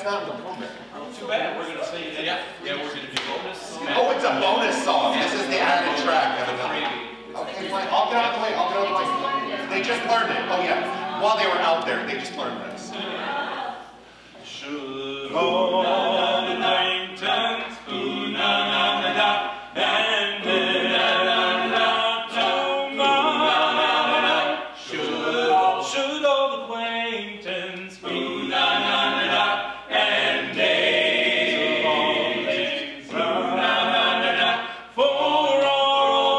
that's not in the program. Too bad. We're gonna sing. Yeah, we're gonna do bonus. Oh, it's a bonus song. This is the added track, evidently. Okay, fine. I'll get out of the way. I'll get out of the way. They just learned it. Oh yeah. While they were out there, they just learned this. Should all the acquaintance be na-na-na-na and na-na-na-na tomorrow? Should all the acquaintance be na-na-na-na and days na-na-na-na for all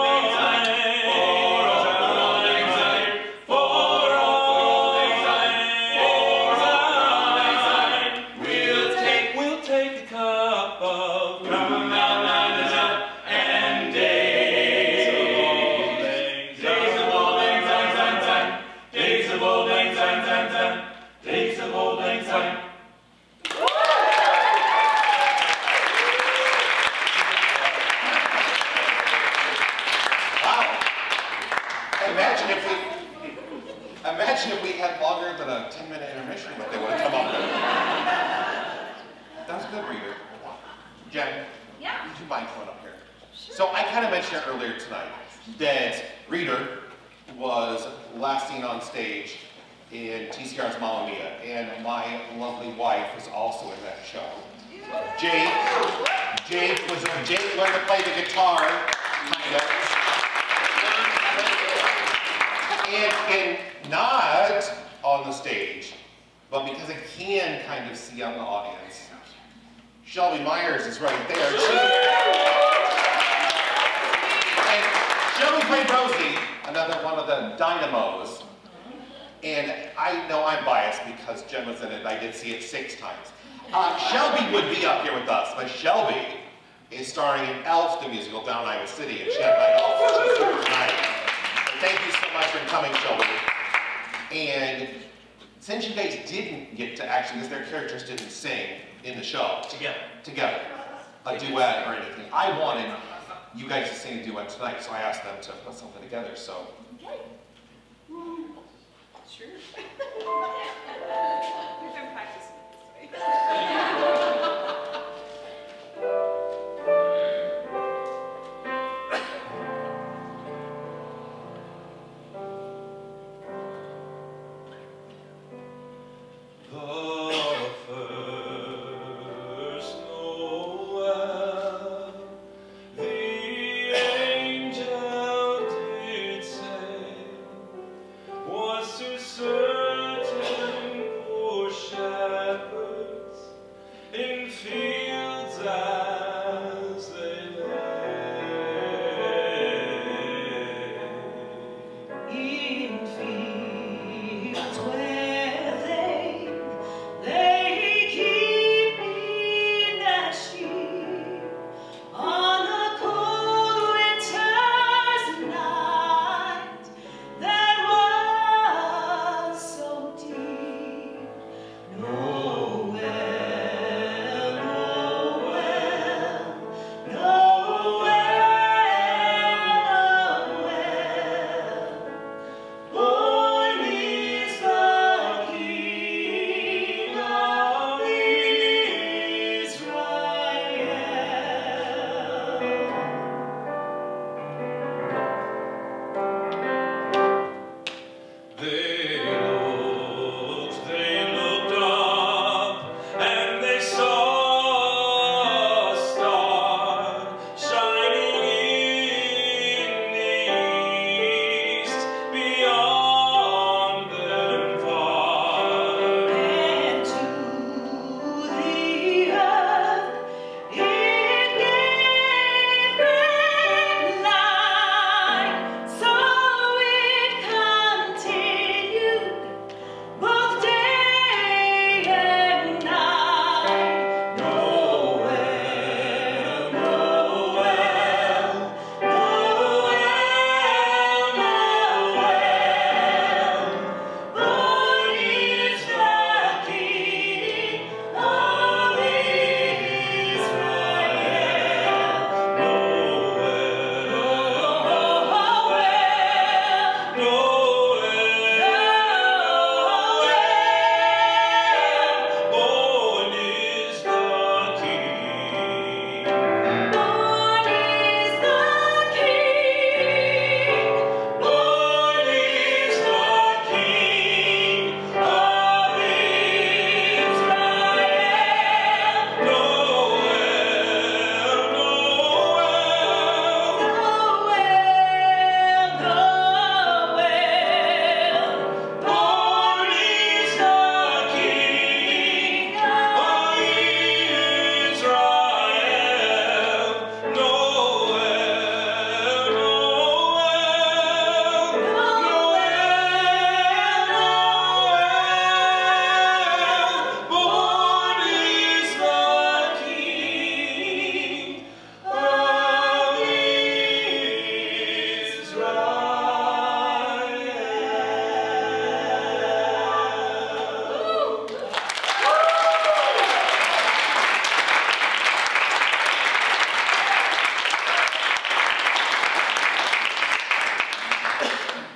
we'll take the cup of na-na-na-na and days of old lang syne, days of old lang syne, days of old lang syne. Wow! Imagine if we had longer than a 10-minute intermission, what they would have come up with. That was good, Reader. Jen, Yeah. would you mind coming up here? Sure. So I kind of mentioned it earlier tonight that Reader was last seen on stage in TCR's Mamma Mia, and my lovely wife was also in that show. Jake learned to play the guitar, kind of. And not on the stage, but because I can kind of see on the audience, Shelby Myers is right there. And Shelby played Rosie, another one of the dynamos. And I know I'm biased because Jen was in it and I did see it 6 times. Shelby would be up here with us, but Shelby is starring in Elf, the musical, down in Iowa City, and she had a night off, so she's super tonight. Thank you so much for coming, Shelby. And since you guys didn't get to actually, because their characters didn't sing in the show together, a duet or anything, I wanted you guys to sing a duet tonight, so I asked them to put something together. So. Okay. Sure. We've been practicing this way.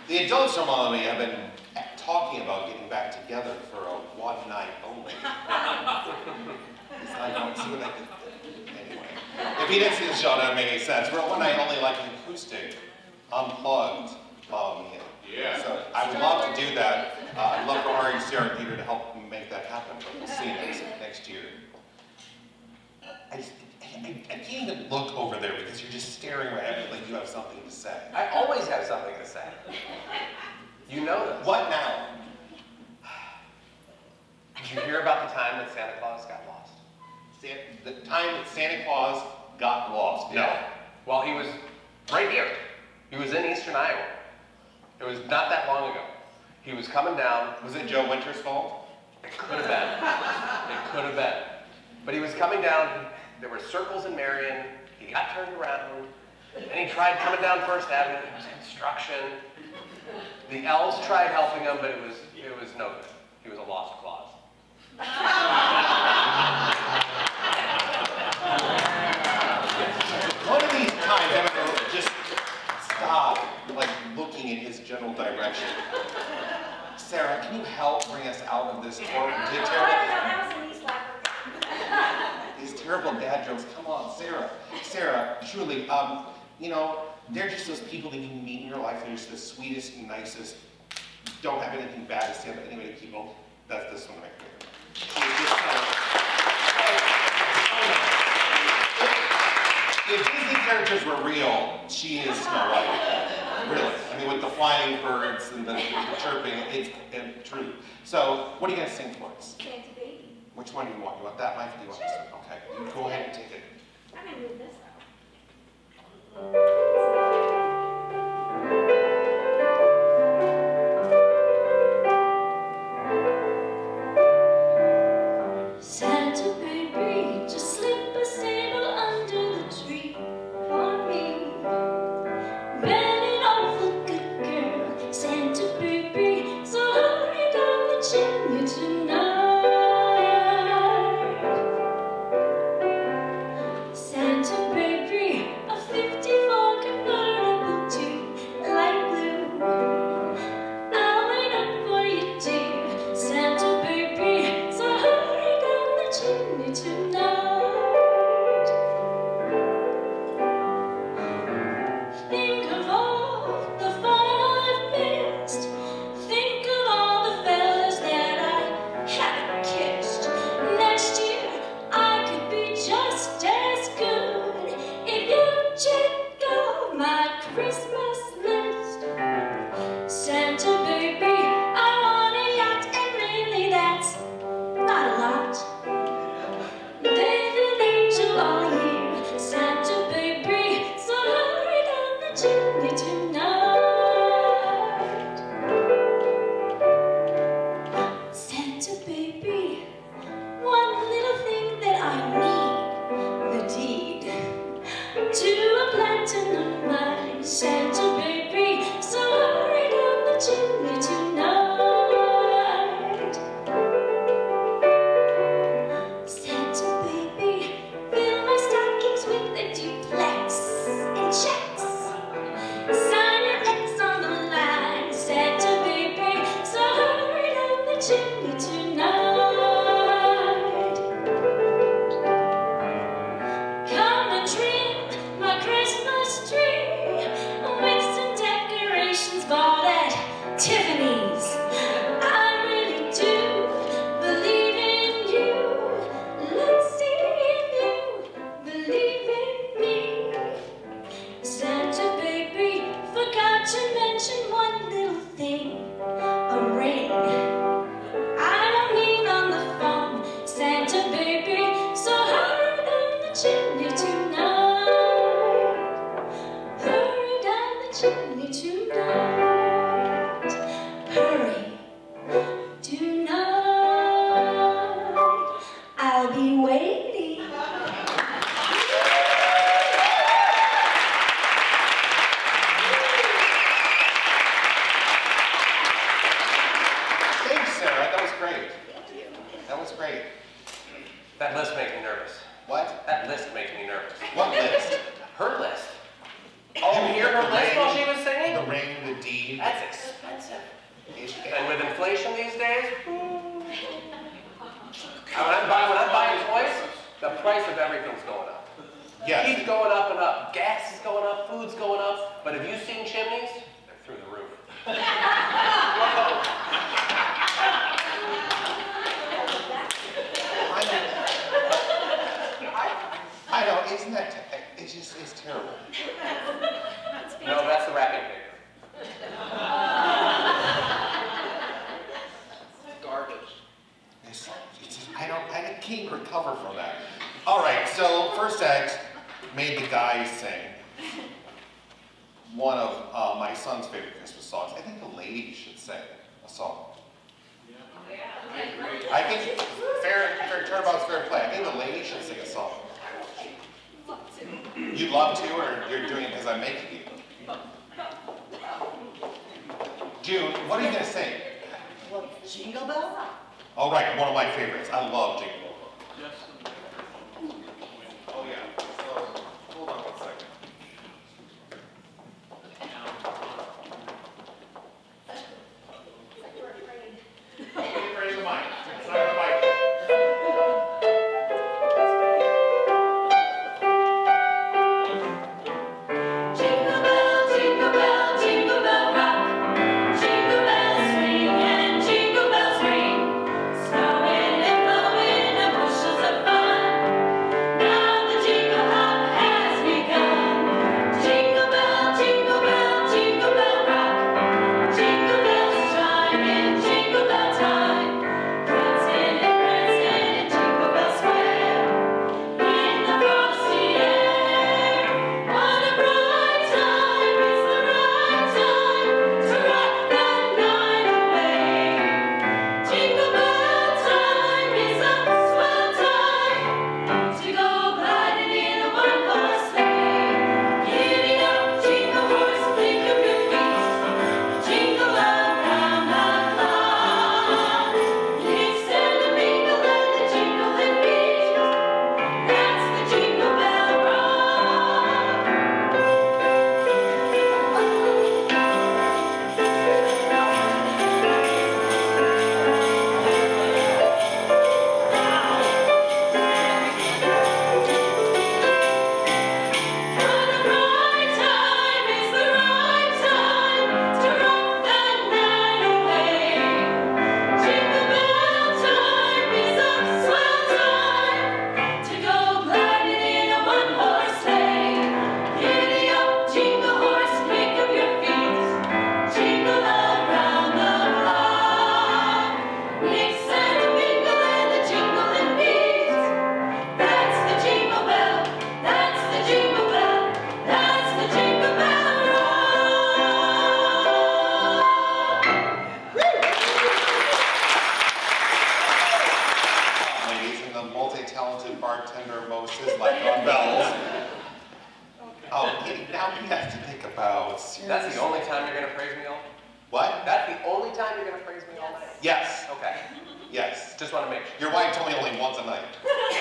The adults from Miami have been talking about getting back together for a one night only. I don't see what I could anyway. If you didn't see the show, that would make any sense. For a one night only, like an acoustic, unplugged. Yeah. So I would love to do that. I'd love for Ari, Sarah, and Peter to help make that happen. But we'll see next year. I can't even look over there because you're just staring right at me like you have something to say. I always have something to say. You know this. What now? Did you hear about the time that Santa Claus got lost? The time that Santa Claus got lost. No. Well, he was right here. He was in eastern Iowa. It was not that long ago. He was coming down. Was it Joe Winter's fault? It could have been. It could have been. But he was coming down. There were circles in Marion. He got turned around. And he tried coming down First Avenue. It was construction. The elves tried helping him, but it was no good. He was a lost Claus. One of these times, I'm going to just stop, like, looking in his general direction. Sarah, can you help bring us out of this terrible... That was a knee slapper. These terrible dad jokes. Come on, Sarah. Sarah, truly, you know, they're just those people that you meet in your life. They're just the sweetest and nicest. Don't have anything bad to say about anybody people. That's this one right here. If Disney characters were real, she is Snow White. Really. I mean, with the flying birds and the chirping, it's true. So, what are you going to sing for us? Santa Baby. Which one do you want? You want that mic or do you want this one? Okay. You go ahead and take it. I'm going to move this out. Santa baby, just slip a sable under the tree for me. Been an awful good girl, Santa baby, so hurry down the chimney tonight. Santa baby, a 54 convertible to light blue. I'll wait up for you, dear Santa baby, so hurry down the chimney tonight. Think of all the fun I've missed. Think of all the fellas that I haven't kissed. Next year I could be just as good if you check off my Christmas list. Santa baby, I want a yacht, and really that's not a lot. There's an angel all year, Santa baby, so hurry down the chimney tonight. Santa baby, one little thing that I need, the deed to a platinum mine. Santa baby, so hurry down the chimney tonight. Santa baby, fill my stockings with a duplex and checks. Sign your X on the line, Santa baby, so hurry down the chimney tonight. Come and trim my Christmas tree with some decorations bought at Tiffany's. I really do believe in you. Let's see if you believe in me. Santa baby, forgot to mention one little thing, a ring. I don't mean on the phone, Santa baby, so hurry down the chimney tonight. Hurry down the chimney tonight. Hurry tonight. I'll be waiting. Thanks, Sarah. That was great. That was great. That list makes me nervous. What? That list makes me nervous. What list? Her list. Oh, you hear her list while she was singing? The ring, the deed. That's expensive. It- And with inflation these days, when I'm buying toys, the price of everything's going up. Yes. Keeps going up and up. Gas is going up, food's going up. But have you seen chimneys? They're through the roof. I know, isn't that, it's terrible. No, that's the wrapping paper. Garbage. I can't recover from that. All right, so first act made the guys sing one of my son's favorite Christmas songs. I think the ladies should sing a song. I think fair turnabout's fair play. I think the ladies should sing a song. You'd love to, or you're doing it because I'm making you? June, what are you going to sing? Well, Jingle Bell? All right, one of my favorites. I love Jingle Bell. Oh yeah, so hold on 1 second. Don't be afraid of the mic. It's not the mic. Jingle bell, jingle bell, jingle bell rock. Jingle bells swing and jingle bells ring. Snowing and blowing and bushels of fun. Now the jingle hop has begun. Jingle bell, jingle bell, jingle bell rock. Jingle bells chime in jingle bell time. Prancing and prancing in Jingle Bell Square. In the frosty air, what a bright time! It's the right time to rock that night away. Jingle bell time is a swell time to go gliding in a one-horse sleigh. Giddy up, jingle horse, pick up your feet, jingle around the clock. Mix and a mingle and the jingle and beat. That's the Jingle Bell Rock. What a bright time, it's the right time to rock that night away. Jingle bell time is a swell time to go gliding in a one-horse sleigh. Giddy up, jingle horse, pick up your feet, jingle around the block. Mix and a mingle and the jingle and beat. That's the Jingle Bell, that's the Jingle Bell, that's the Jingle Bell Rock. Ladies and the multi-talented bartender Moses, like on bells. Oh, now he has to think about. That's the only time you're going to praise me all? What? That's the only time you're going to praise me all night? Yes, Okay. yes. Just want to make sure. Your wife told me only once a night.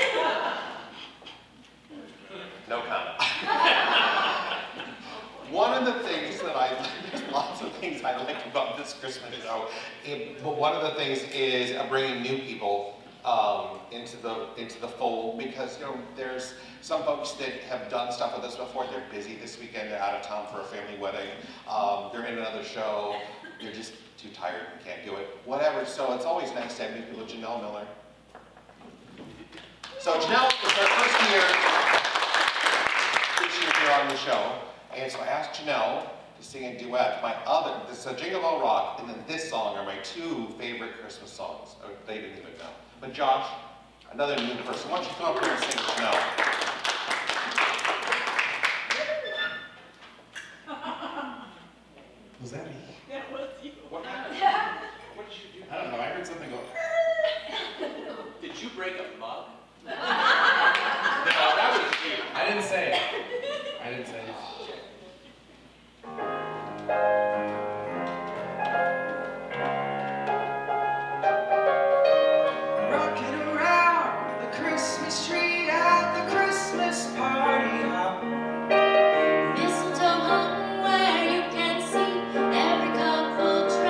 No comment. One of the things that there's lots of things I like about this Christmas show, but one of the things is bringing new people into the fold, because there's some folks that have done stuff with us before. They're busy this weekend. They're out of town for a family wedding. They're in another show. They're just too tired and can't do it. Whatever. So it's always nice to have new people. Janelle Miller. So Janelle was her first year this year here on the show, and so I asked Janelle to sing a duet. So Jingle Bell Rock and then this song are my two favorite Christmas songs. They didn't even know. But Josh, another new person, why don't you come up here and sing with Janelle? Was that me? That was you. What happened? What did you do? I don't know. I heard something go. Did you break a mug? No, that was you. I didn't say it. I didn't say it. Rocking around the Christmas tree at the Christmas party hop. Mistletoe hung where you can see every couple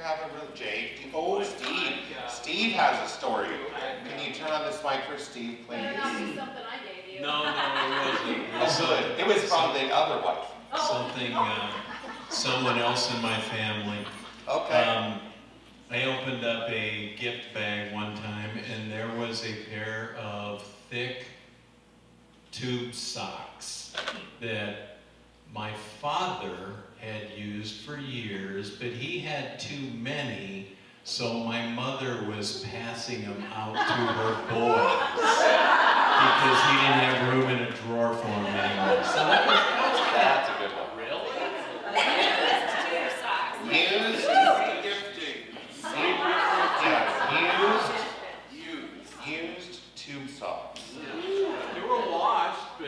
have a real Jake? Oh, Steve. Steve has a story. Can you turn on this mic for Steve, please? Better not be something I gave you. No, it wasn't. It Oh, was, good. It was from the other wife. something, someone else in my family. Okay. I opened up a gift bag one time, and there was a pair of thick tube socks that my father had used for years, but he had too many, so my mother was passing them out to her boys because he didn't have room in a drawer for them anymore. So That's a good one. Really? Used. Used tube socks. They were washed, but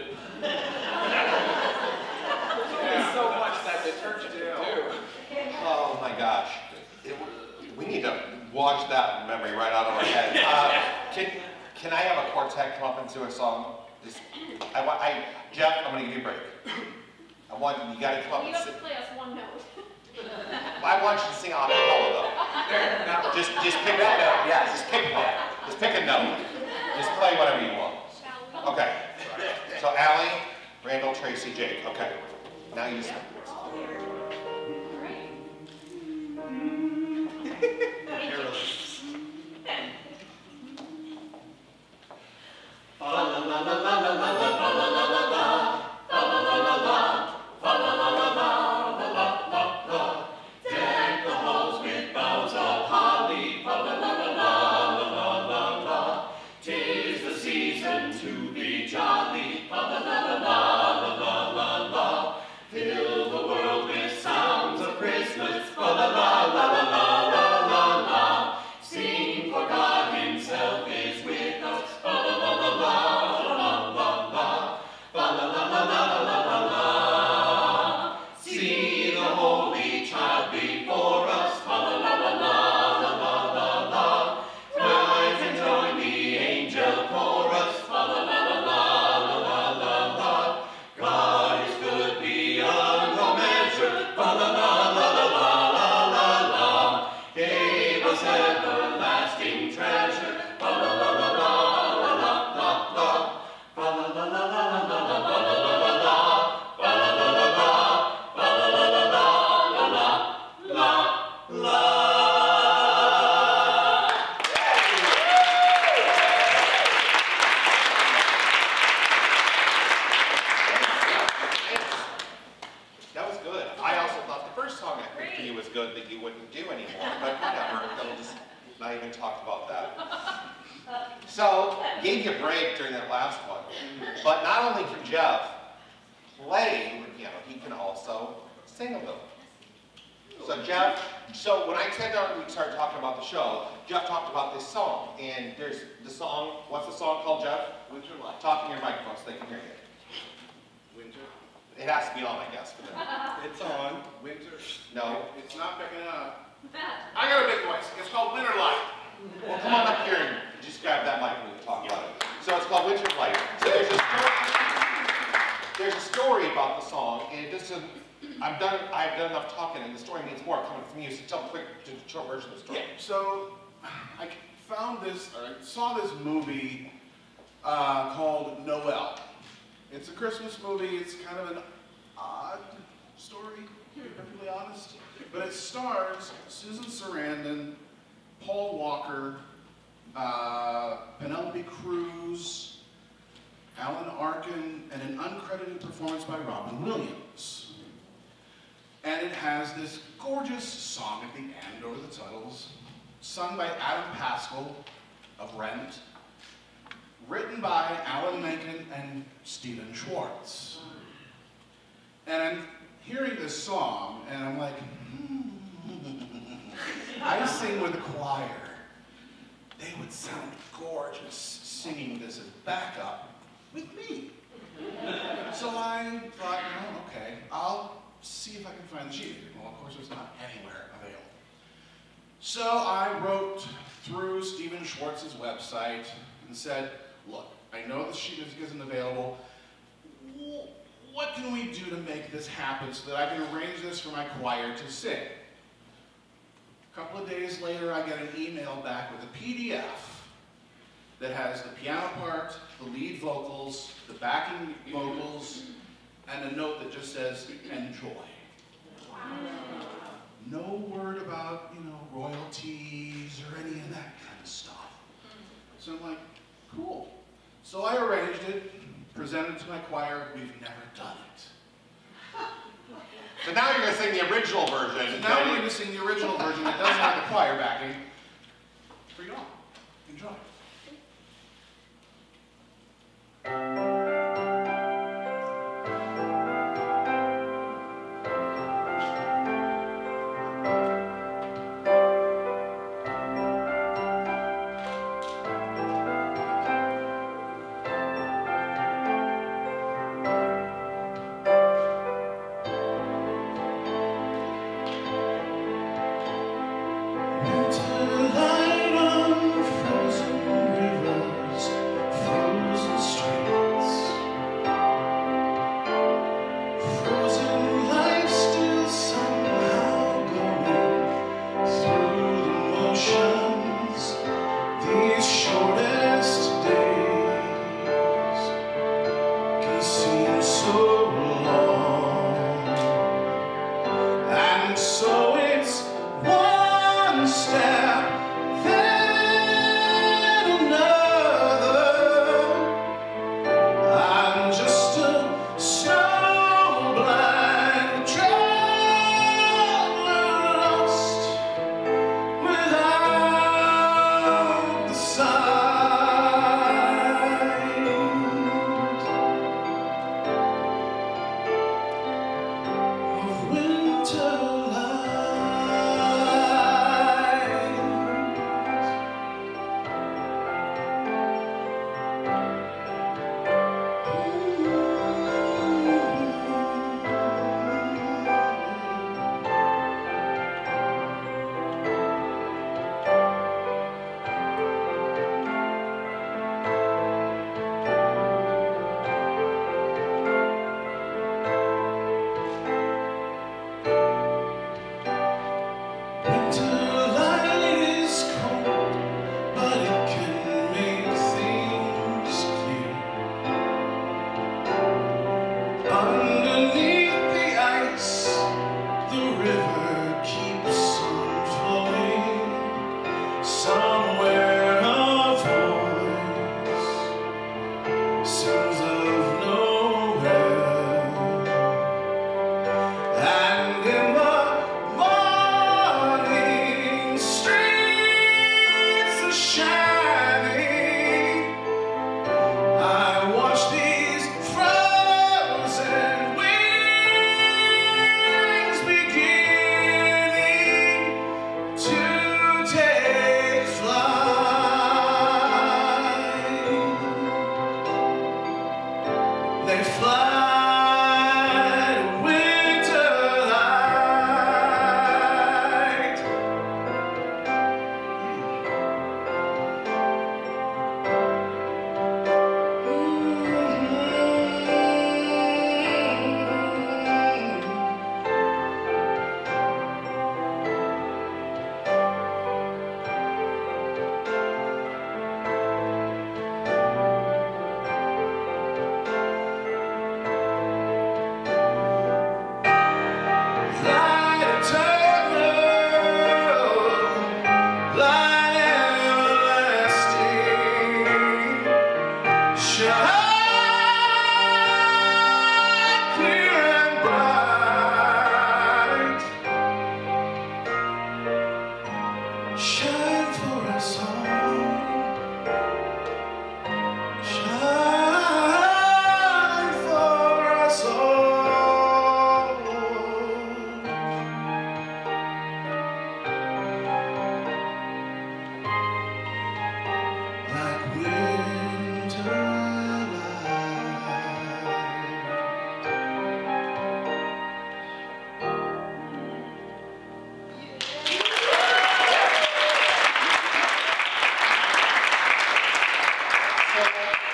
there's so much that detergent to do. Oh my gosh. We need to wash that memory right out of our head. Can I have a quartet come up and do a song? Jeff, I'm going to give you a break. You got to come up You and have sing. to play us one note. I want you to sing a cappella though. Just pick a note. Yes, just pick one. Just pick a note. Just play whatever you want. Okay. So Allie, Randall, Tracy, Jake. Okay. Now you sing. That was good. I also thought the first song I picked for you was good that you wouldn't do anymore, but whatever. We'll just not even talk about that. So, gave you a break during that last one. But not only can Jeff play the piano, he can also sing a little. So Jeff, when I sat down and we started talking about the show, Jeff talked about this song. And there's the song, what's the song called, Jeff? Winter Light. Talk in your microphone so they can hear you. Winter. It has to be on, I guess, for them. It's on. Winter. No? It's not picking up. I got a big voice. It's called Winter Light. Well, come on up here and just grab that mic and we can talk about it. So it's called Winter Light. So there's a story about the song, and it doesn't. I've done enough talking, and the story means more coming from you. So tell a quick, short version of the story. Yeah, so I found this, or I saw this movie called Noel. It's a Christmas movie. It's kind of an odd story, to be perfectly honest. But it stars Susan Sarandon, Paul Walker, Penelope Cruz, Alan Arkin, and an uncredited performance by Robin Williams. And it has this gorgeous song at the end over the titles, sung by Adam Pascal of Rent, written by Alan Menken and Stephen Schwartz. And I'm hearing this song, and I'm like, I sing with a choir. They would sound gorgeous singing this as backup with me. So I thought, oh, okay, I'll see if I can find the sheet. Well, of course, it's not anywhere available. So I wrote through Stephen Schwartz's website and said, look, I know the sheet music isn't available. What can we do to make this happen so that I can arrange this for my choir to sing? couple of days later, I get an email back with a PDF that has the piano part, the lead vocals, the backing vocals, and a note that just says, enjoy. No word about, royalties or any of that kind of stuff. So I'm like, cool. So I arranged it, presented it to my choir. We've never done it. So now you're going to sing the original version. So now we're going to sing the original version that doesn't have the choir backing. Bring it on. Enjoy.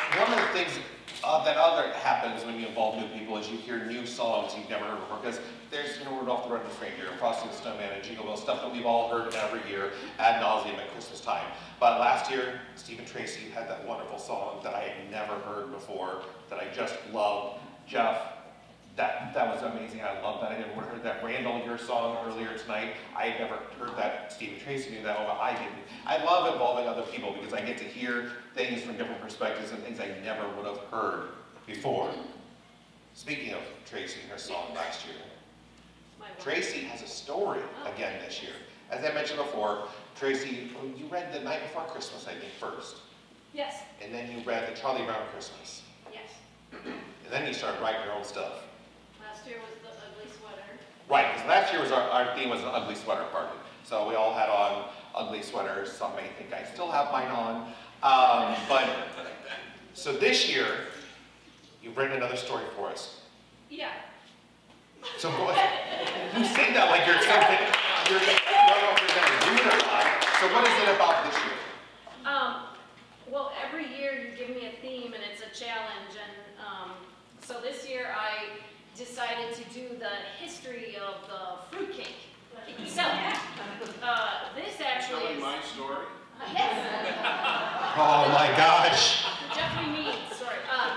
that other happens when you involve new people is you hear new songs you've never heard before, because there's, Rudolph the Red-Nosed Reindeer, and Frosty the Snowman, and Jingle Bell, stuff that we've all heard every year ad nauseum at Christmas time. But last year, Stephen Tracy had that wonderful song that I had never heard before, that I just loved. Jeff, that was amazing. I love that. I never heard that Randall, your song earlier tonight. I had never heard that Stephen Tracy knew that. Well, I didn't. I love involving other people because I get to hear things from different perspectives and things I never would have heard before. Speaking of Tracy and her song last year, Tracy has a story again this year. As I mentioned before, Tracy, you read The Night Before Christmas, I think, first. Yes. And then you read The Charlie Brown Christmas. Yes. And then you started writing your own stuff. Last year was the ugly sweater. Right, because last year was our theme was an ugly sweater party. So we all had on ugly sweaters. Some may think I still have mine on. So this year, you've written another story for us. Yeah. So go ahead. You say that like you're something, you don't know if you're going to do it or not. So what is it about this year? Well, every year you give me a theme and it's a challenge, and so this year I decided to do the history of the fruitcake. So, this actually Telling is... my story? Yes. Oh my gosh. Jeffrey Mead story.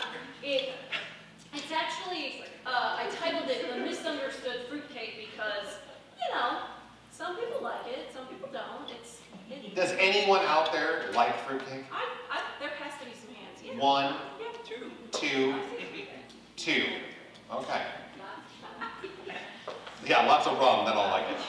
It's actually, I titled it The Misunderstood Fruitcake because, some people like it, some people don't. Does anyone out there like fruitcake? There has to be some hands. Yeah. 1, Yeah. 2. Okay. Yeah, lots of rum, then I'll like it.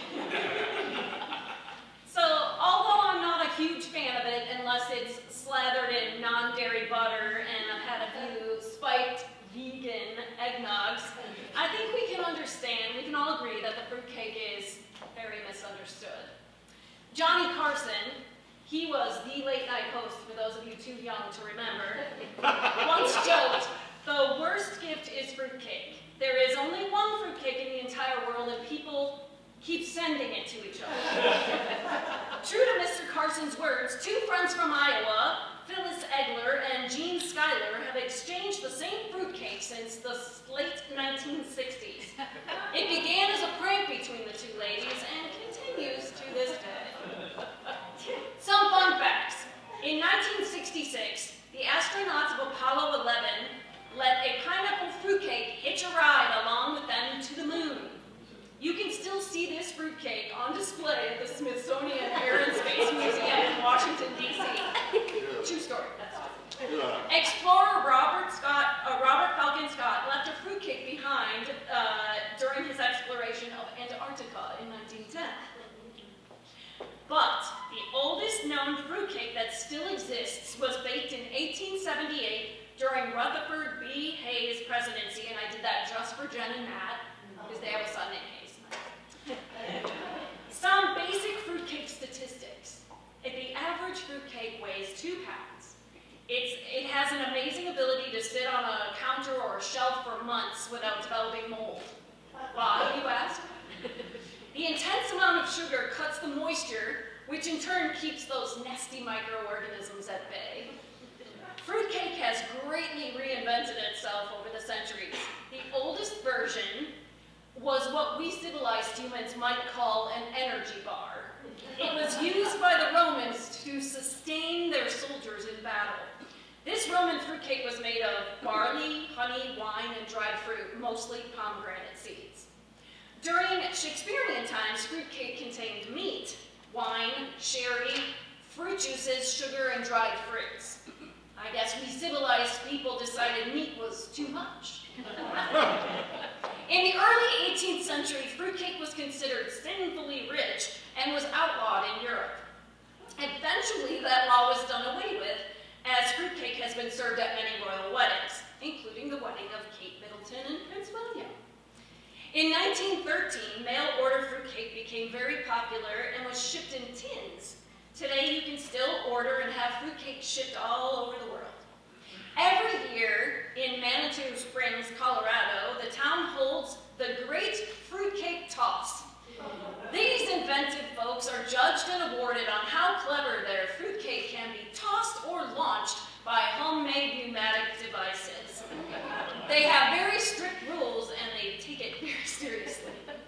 So, although I'm not a huge fan of it unless it's slathered in non-dairy butter and I've had a few spiked vegan eggnogs, I think we can understand, we can all agree that the fruitcake is very misunderstood. Johnny Carson, he was the late night host for those of you too young to remember, once joked, the worst gift is fruitcake. There is only one fruitcake in the entire world and people keep sending it to each other. True to Mr. Carson's words, 2 friends from Iowa, Phyllis Egler and Jean Schuyler, have exchanged the same fruitcake since the late 1960s. It began as a prank between the 2 ladies and continues to this day. Some fun facts. In 1966, the astronauts of Apollo 11 let a pineapple fruitcake hitch a ride along with them to the moon. You can still see this fruitcake on display at the Smithsonian Air and Space Museum in Washington, D.C. True story. Explorer Robert Falcon Scott left a fruitcake behind during his exploration of Antarctica in 1910. But the oldest known fruitcake that still exists was baked in 1878 during Rutherford B. Hayes' presidency, and I did that just for Jen and Matt, because they have a son named Hayes. Some basic fruitcake statistics. The average fruitcake weighs 2 pounds. It has an amazing ability to sit on a counter or a shelf for months without developing mold. Why, you ask? The intense amount of sugar cuts the moisture, which in turn keeps those nasty microorganisms at bay. Fruitcake has greatly reinvented itself over the centuries. The oldest version was what we civilized humans might call an energy bar. It was used by the Romans to sustain their soldiers in battle. This Roman fruitcake was made of barley, honey, wine, and dried fruit, mostly pomegranate seeds. During Shakespearean times, fruitcake contained meat, wine, sherry, fruit juices, sugar, and dried fruits. I guess we civilized people decided meat was too much. In the early 18th century, fruitcake was considered sinfully rich and was outlawed in Europe. Eventually, that law was done away with, as fruitcake has been served at many royal weddings, including the wedding of Kate Middleton and Prince William. In 1913, mail-order fruitcake became very popular and was shipped in tins. Today, you can still order and have fruitcake shipped all over the world. Every year in Manitou Springs, Colorado, the town holds the Great Fruitcake Toss. These inventive folks are judged and awarded on how clever their fruitcake can be tossed or launched by homemade pneumatic devices. They have very strict rules and they take it very seriously.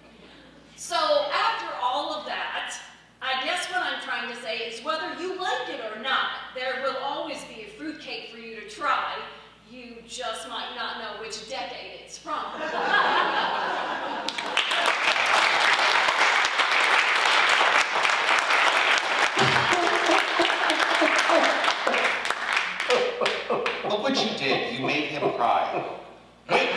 So after all of that, I guess what I'm trying to say is whether you like it or not, there will always be a fruitcake for you to try. You just might not know which decade it's from. Look what you did. You made him cry. Wait.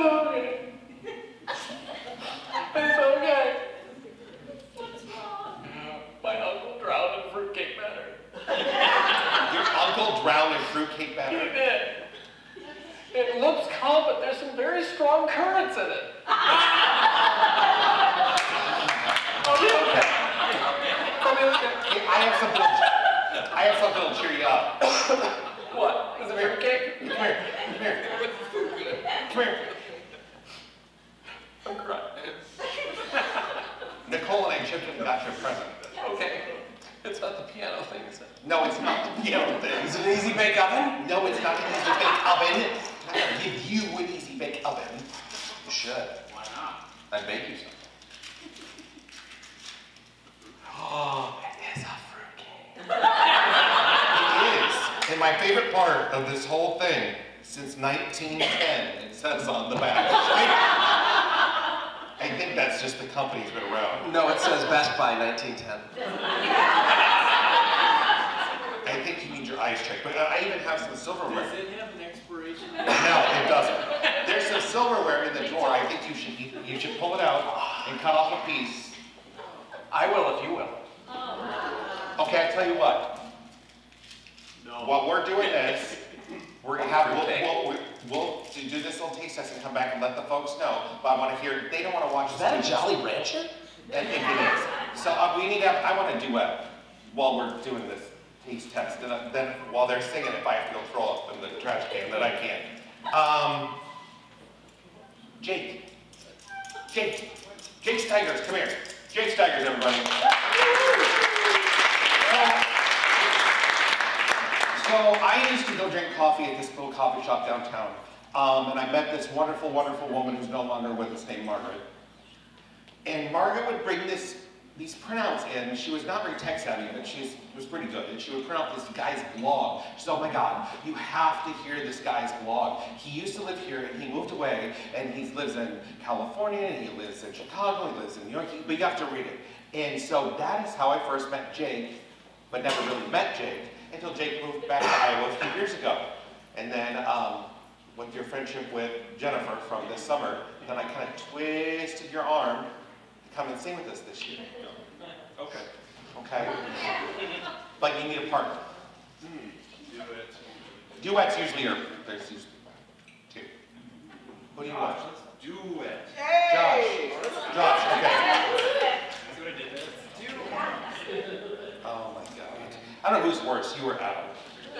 It's okay. What's wrong? My uncle drowned in fruitcake batter. Your uncle drowned in fruitcake He batter? did. It looks calm, but there's some very strong currents in it. I'll be okay. I'll be okay. Hey, I have something that'll cheer you up. What? Is it fruitcake? Come here. Come here. Come here. I'm crying. Nicole and I chipped in and got you a present. Okay. It's not the piano thing, is it? No, it's not the piano thing. Is it an easy bake oven? No, it's not an easy bake oven. I'm gonna give you an easy bake oven. You should. Why not? I'd make you something. Oh, it is a fruitcake. It is. And my favorite part of this whole thing, since 1910, it says on the back. I think that's just the company's been around. No, it says Best Buy 1910. I think you need your eyes checked, but I even have some silverware. Does it have an expiration? No, it doesn't. There's some silverware in the drawer. I think you should pull it out and cut off a piece. I will if you will. Okay, I tell you what. No. While we're doing this, we're gonna have we'll do this little taste test and come back and let the folks know. But I want to hear. They don't want to watch. Is that a Jolly Rancher? I think it is. So we need to. I want to duet while we're doing this taste test. And then while they're singing, if I have to go throw up in the trash can, then I can. Jake's Tigers, come here. Jake's Tigers, everybody. So I used to go drink coffee at this little coffee shop downtown. And I met this wonderful, wonderful woman who's no longer with us named Margaret. And Margaret would bring these printouts in. She was not very tech savvy, but she was pretty good. And she would print out this guy's blog. She said, oh my God, you have to hear this guy's blog. He used to live here and he moved away and he lives in California and he lives in Chicago, he lives in New York, but you have to read it. And so that is how I first met Jake, but never really met Jake until Jake moved back to Iowa a few years ago. And then with your friendship with Jennifer from this summer, then I kind of twisted your arm to come and sing with us this year. Okay. Okay? But you need a partner. Do it. Duets usually there's usually two. Who do you want? Let's do it. Josh, okay. See what I did there? Oh my God. I don't know who's worse, you or Adam.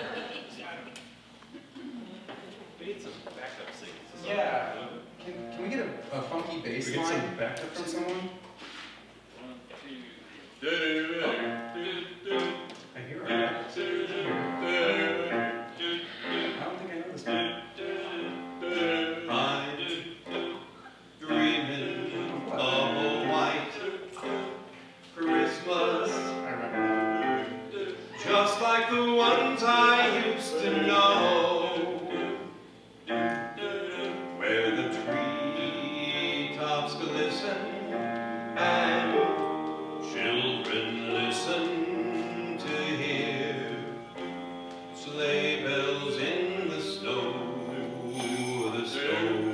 We need some backup singers. Yeah. Can we get a funky bass line backup from someone? I hear it. I don't think I know this one. I'm dreaming of a white Christmas, I remember just like the ones I used to know, where the treetops glisten and children listen to hear sleigh bells in the snow, the snow.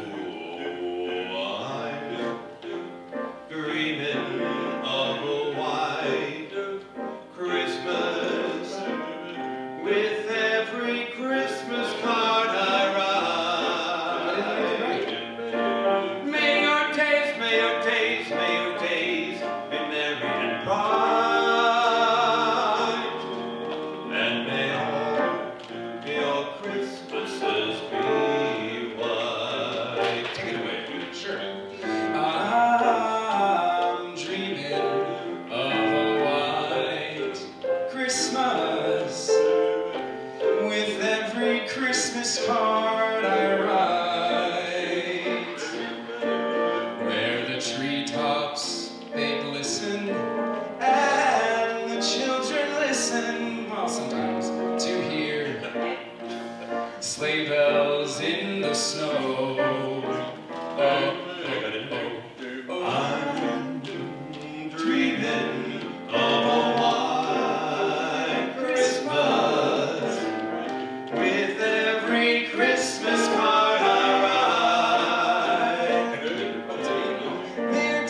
I'm dreaming of a white Christmas with every Christmas card I write. May your days, may your days, may your days be merry and bright, and may all your Christmases be white. Take it away. Sure. I'm dreaming of a white Christmas with every Christmas card I write, where the treetops they sleigh bells in the snow. Oh, I'm dreaming of a white Christmas with every Christmas card I write. May your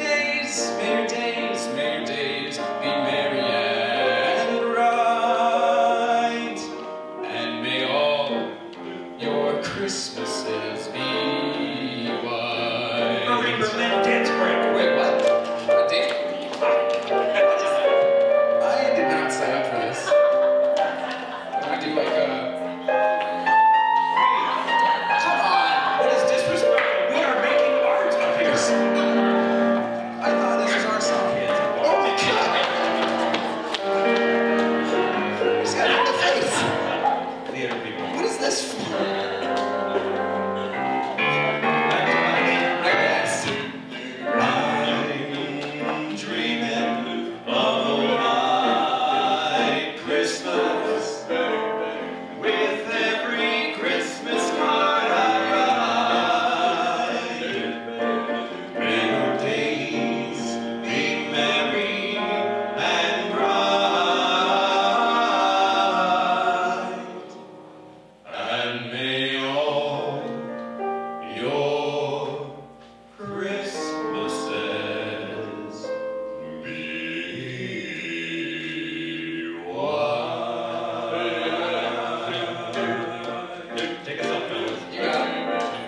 days be merry and bright, and may all your Christmases be white. Irving Berlin dance break. Wait, what? A date? I did not sign up for this. I do like come on! That is disrespectful. We are making art up here. I thought this was our song. Oh my god! He's got it in the face! Theater people. What is this for? I'm dreaming of a white Christmas with every Christmas card I write. May your days be merry and bright, and may all your Christmases be white. Take us up, fellas. You got it.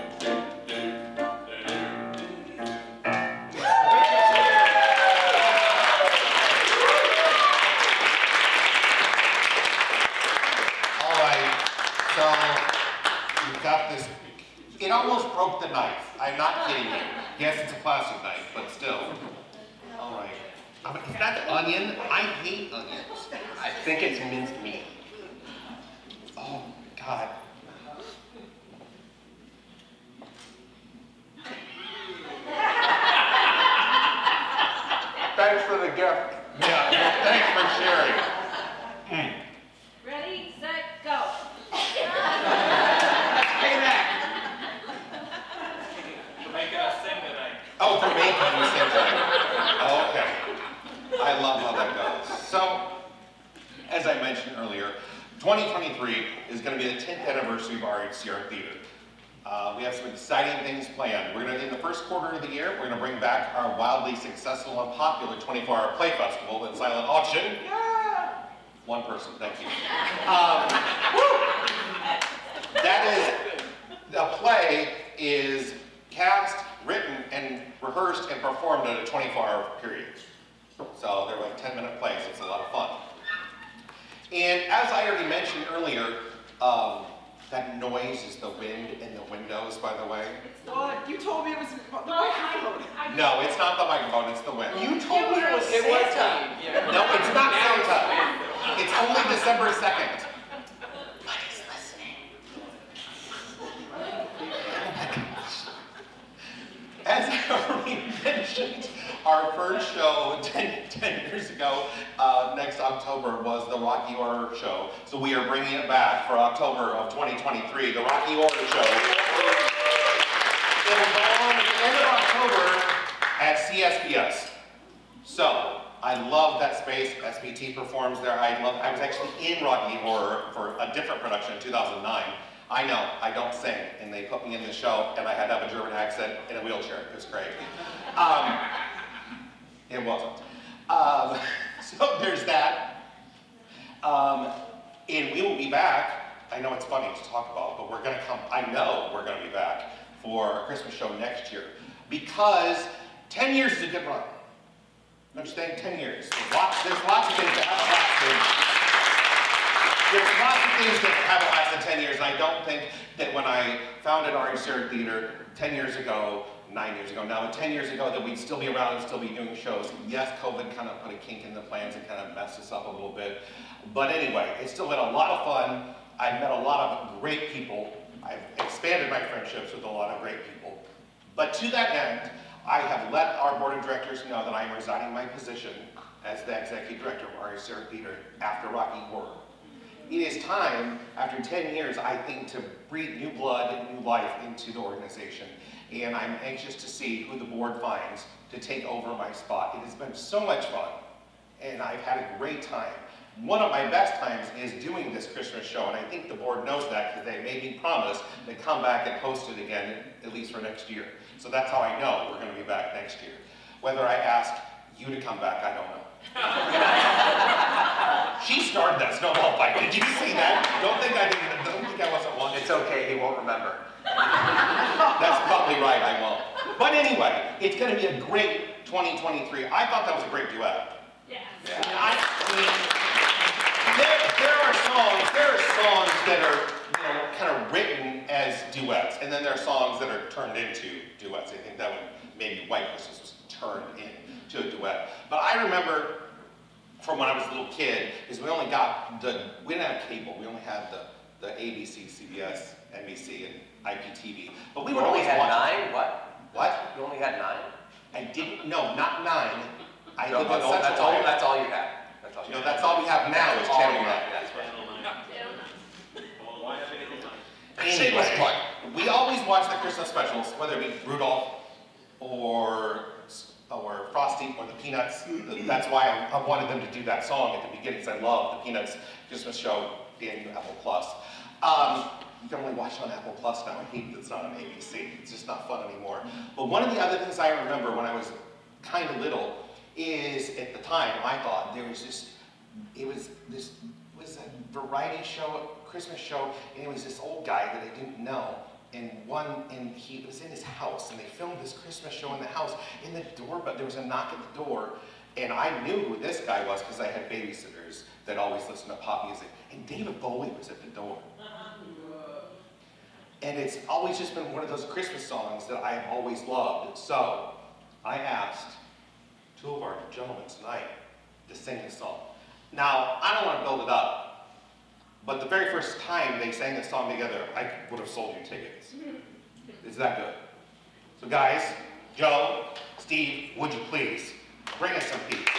All right, so you've got this. It almost broke the knife. I'm not kidding you. Yes, it's a plastic knife, but still. All right. Is that onion? I hate onions. I think it's minced meat. Oh, God. Thanks for the gift. Yeah, thanks for sharing. Ready, set, go. You're making us sing tonight. Oh, for making you sing tonight. Okay. I love how that goes. So, as I mentioned earlier, 2023 is going to be the 10th anniversary of our HCR Theater. We have some exciting things planned. We're going to, in the first quarter of the year, we're going to bring back our wildly successful and popular 24-hour play festival and silent auction. Yeah. One person, thank you. That is, the play is cast, written, and rehearsed and performed in a 24-hour period. So they're like 10-minute plays. It's a lot of fun. And as I already mentioned earlier, that noise is the wind in the windows, by the way. What? You told me it was the microphone. No, it's not the microphone, it's the wind. You told me it was Santa. No, it's not Santa. It's only December 2nd. What is listening? As I already mentioned, our first show 10 years ago, next October, was the Rocky Horror Show. So we are bringing it back for October of 2023, the Rocky Horror Show. It will go on at the end of October at CSPS. So, I love that space. SBT performs there. I was actually in Rocky Horror for a different production in 2009. I know, I don't sing, and they put me in the show, and I had to have a German accent in a wheelchair. It was great. It wasn't. So there's that. And we will be back. I know it's funny to talk about, but we're gonna come, I know we're gonna be back for a Christmas show next year. Because 10 years is a good run. Understand? 10 years. There's lots of things that haven't lasted. There's lots of things that haven't lasted 10 years, and I don't think that when I founded RHCR Theater 10 years ago, 9 years ago now, 10 years ago, that we'd still be around and still be doing shows. Yes, COVID kind of put a kink in the plans and kind of messed us up a little bit. But anyway, it's still been a lot of fun. I've met a lot of great people. I've expanded my friendships with a lot of great people. But to that end, I have let our board of directors know that I am resigning my position as the executive director of RHCR Theater after Rocky Horror. it is time, after 10 years, I think, to breathe new blood and new life into the organization. And I'm anxious to see who the board finds to take over my spot. It has been so much fun, and I've had a great time. One of my best times is doing this Christmas show, and I think the board knows that because they made me promise to come back and host it again, at least for next year. So that's how I know we're going to be back next year. Whether I asked you to come back, I don't know. She started that snowball fight. Did you see that? Don't think I wasn't watching. It's okay, he won't remember. That's probably right, I won't. But anyway, it's going to be a great 2023. I thought that was a great duet. Yes. Yeah. I mean, there are songs that are, you know, kind of written as duets, and then there are songs that are turned into duets. I think that one, maybe White Christmas was turned into a duet. But I remember from when I was a little kid, is we didn't have cable. We only had the ABC, CBS, NBC, and IPTV. But we would only always had watch. 9? What? What? You only had 9? I didn't. No, not 9. I No, live in no, Central that's all you had. That's all you know, that's all we have now is all Channel you 9. have, that's right. Anyway, we always watch the Christmas specials, whether it be Rudolph or Frosty or the Peanuts. That's why I wanted them to do that song at the beginning, because I love the Peanuts Christmas show, the Apple Plus. You can only watch it on Apple Plus now. I hate that it's not on ABC. It's just not fun anymore. But one of the other things I remember when I was kind of little is, at the time, I thought there was this a variety show, Christmas show, and it was this old guy that I didn't know, and he was in his house, and they filmed this Christmas show in the house. In the door, but there was a knock at the door, and I knew who this guy was because I had babysitters that always listened to pop music, and David Bowie was at the door. And it's always just been one of those Christmas songs that I have always loved. So I asked 2 of our gentlemen tonight to sing this song. Now, I don't want to build it up, but the very first time they sang this song together, I would have sold you tickets. Is that good? So guys, Joe, Steve, would you please bring us some peace?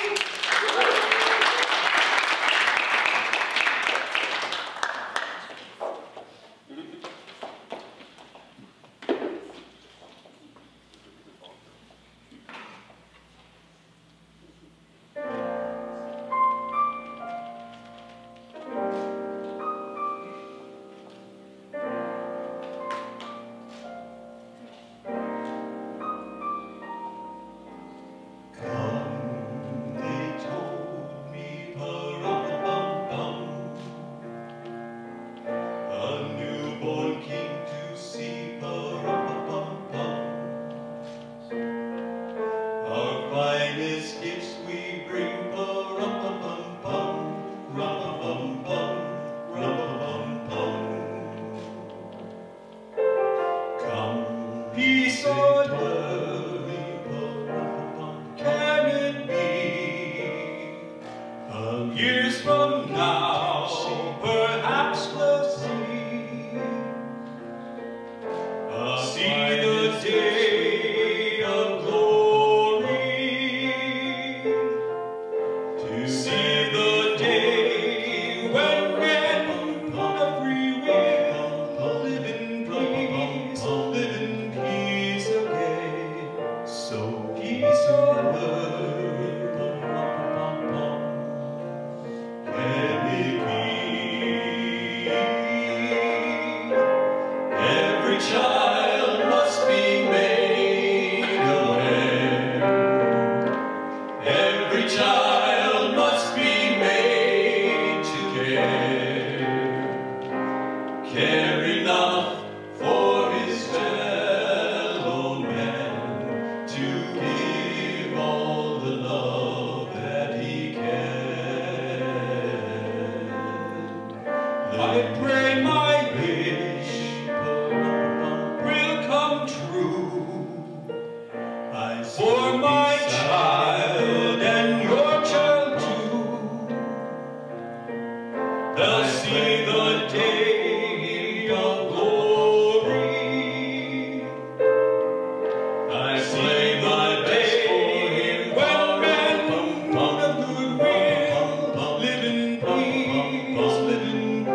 Live in peace, live in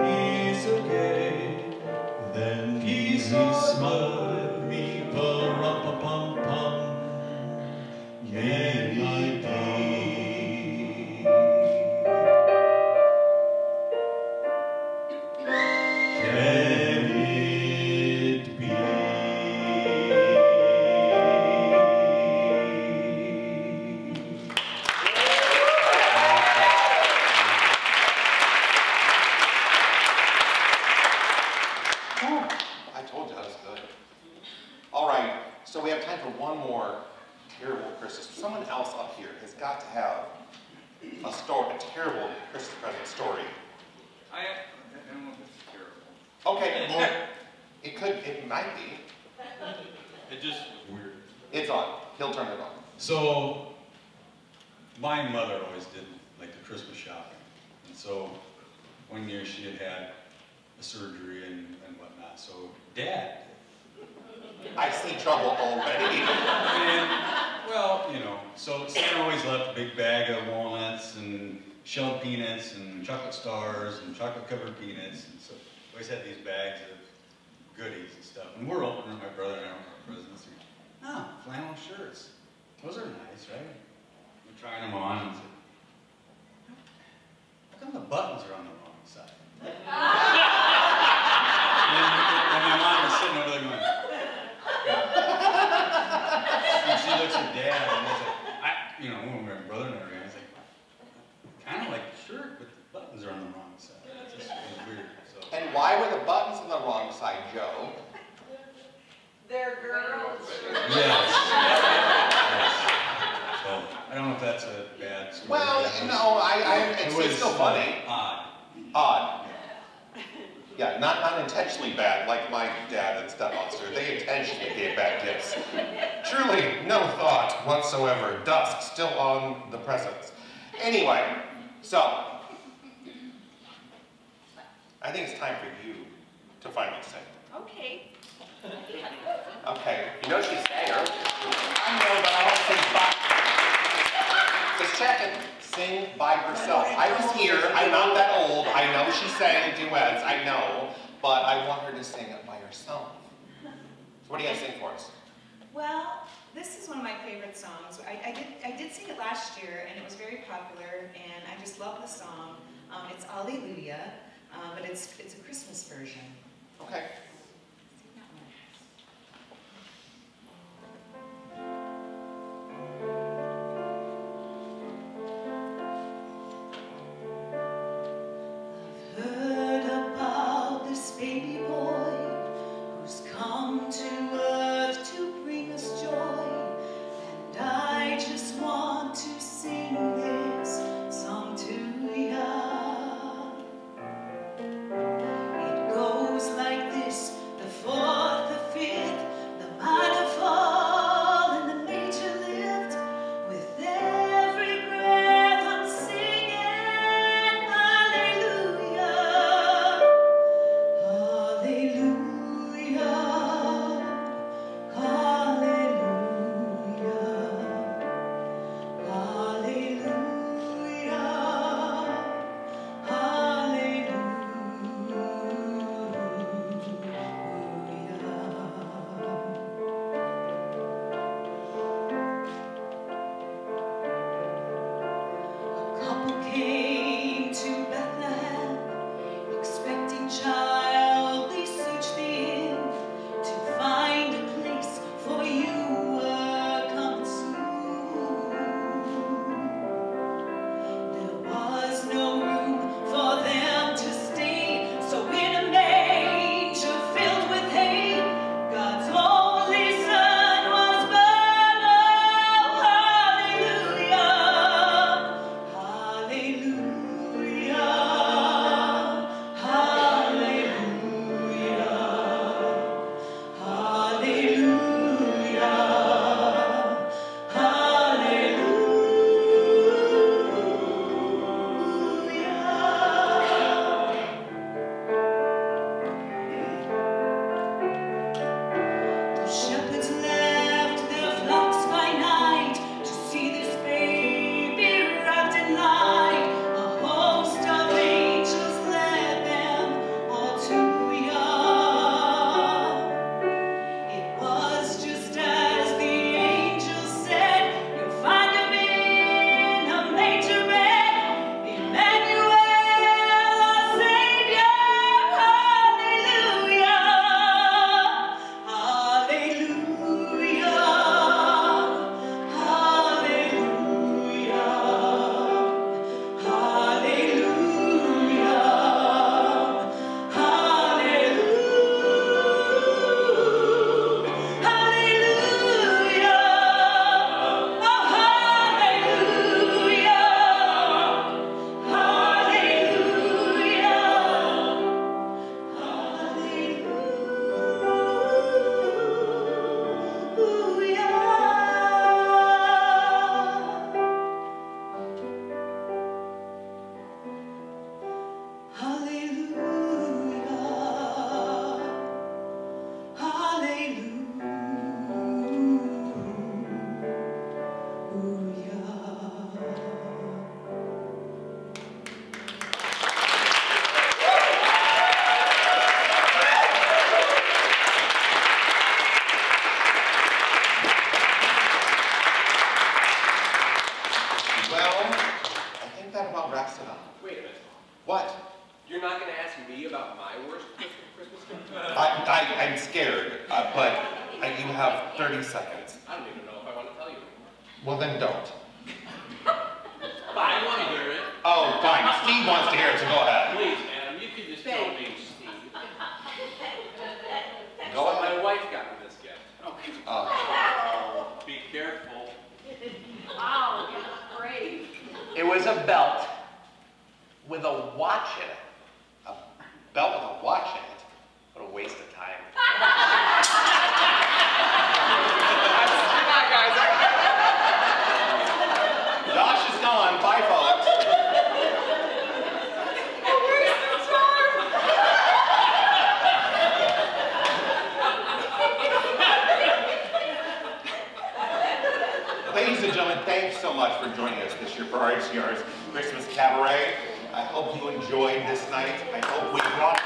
turn it on. So, my mother always did like the Christmas shopping. And so, one year she had had a surgery and whatnot. So, Dad. I see trouble already. And, well, you know, so Santa always left a big bag of walnuts and shelled peanuts and chocolate stars and chocolate covered peanuts. And so, we always had these bags of goodies and stuff. And we're opening, my brother and I opening our presents. Oh, flannel shirts. Those are nice, right? We're trying them on and said, how come the buttons are on the wrong side? and my mom was sitting over there going, and she looks at Dad and I said, you know, when we're brother and everything, I was like, kind of like the shirt, but the buttons are on the wrong side. It's just weird. So. And why were the buttons on the wrong side, Joe? They're girls. Yes. Yes. So, I don't know if that's a bad story. Well, no, it's still funny. Odd. Odd. Yeah, not intentionally bad, like my dad and stepmother. They intentionally gave bad gifts. Truly, no thought whatsoever. Dusk still on the presents. Anyway, so, I think it's time for you to finally sing. Okay. Okay. You know she sang earlier. I know, but I want to sing by... Just checking. Sing by herself. I was here. I'm not that old. I know she sang duets. I know. But I want her to sing it by herself. So what do you guys sing for us? Well, this is one of my favorite songs. I did sing it last year, and it was very popular, and I just love the song. It's Alleluia, but it's a Christmas version. Okay. Heard about this baby boy who's come to earth to bring us joy, and I just want to sing this song to ya. It goes like this. What? You're not going to ask me about my worst Christmas gift? I'm scared, but you have 30 seconds. I don't even know if I want to tell you. Well, then don't. But I want to hear it. Oh, fine. Steve wants to hear it, so go ahead. Please, Adam, you can just tell me, Steve. Go ahead. My wife got me this gift. Oh, be careful. Wow, you're brave. It was a belt with a watch in it. A belt with a watch in it? What a waste of time. Josh is gone. Bye, folks. Where's the charm? Ladies and gentlemen, thanks so much for joining us this year for RHCR's Christmas Cabaret. I hope you enjoyed this night. I hope we brought...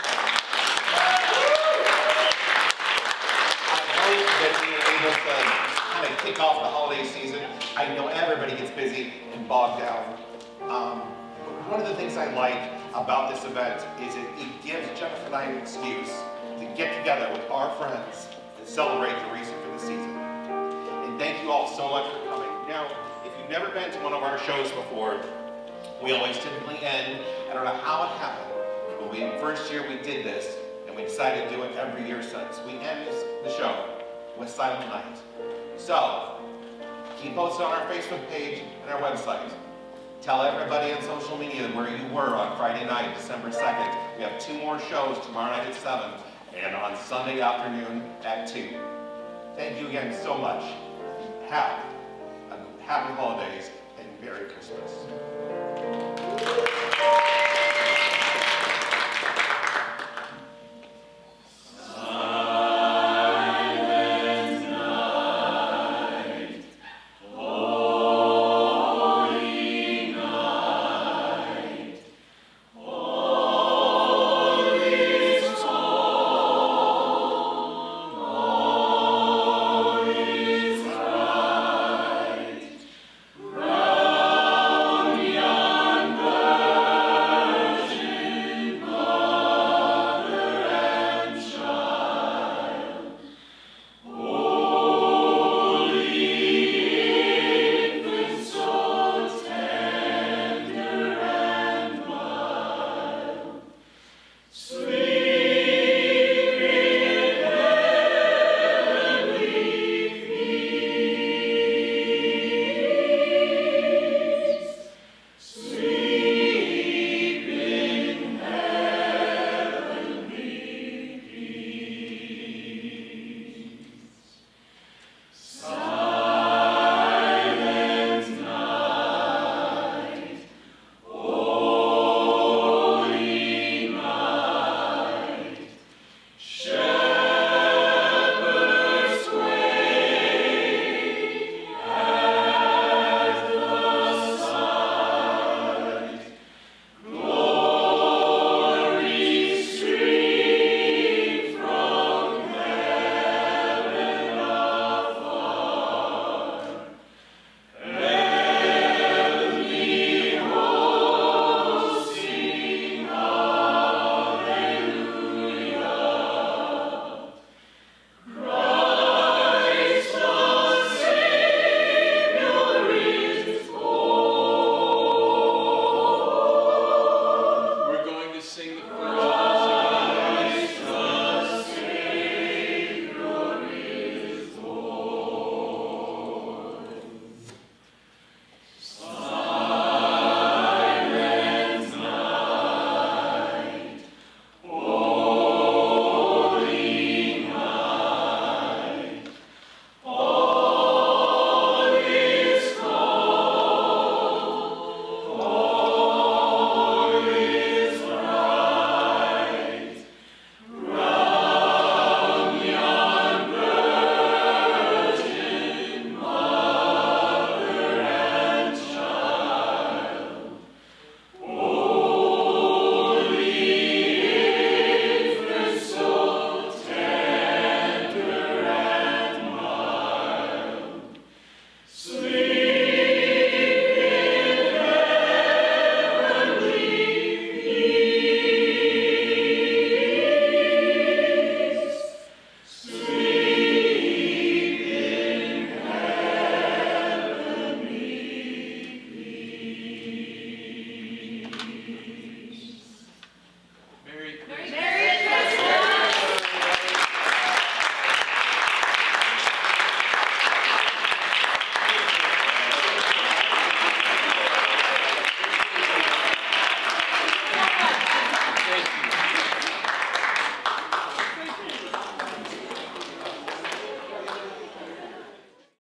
I hope that we were able to kind of kick off the holiday season. I know everybody gets busy and bogged down. One of the things I like about this event is it gives Jennifer and I an excuse to get together with our friends and celebrate the reason for the season. And thank you all so much for coming. Now, if you've never been to one of our shows before, we always typically end, I don't know how it happened, but first year we did this, and we decided to do it every year since. We end the show with Silent Night. So, keep posted on our Facebook page and our website. Tell everybody on social media where you were on Friday night, December 2nd. We have 2 more shows tomorrow night at 7, and on Sunday afternoon at 2. Thank you again so much. Have a happy holidays and Merry Christmas.